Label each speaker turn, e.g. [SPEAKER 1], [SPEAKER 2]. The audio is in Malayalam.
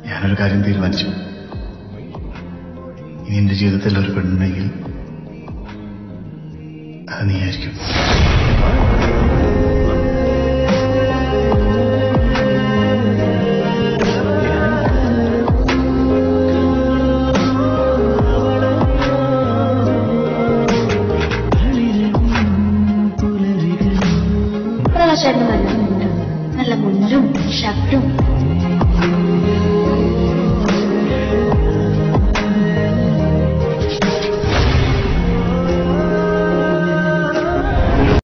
[SPEAKER 1] ഞാനൊരു കാര്യം തീരുമാനിച്ചു. ഇനി എന്റെ ജീവിതത്തിൽ ഒരു പെണ്ണുണ്ടെങ്കിൽ അത് നീയായിരിക്കും.